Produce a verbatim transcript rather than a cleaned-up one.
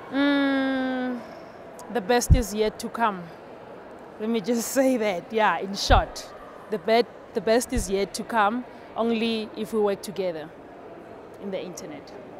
Mm, the best is yet to come. Let me just say that, yeah, in short. The, be the best is yet to come, only if we work together in the internet.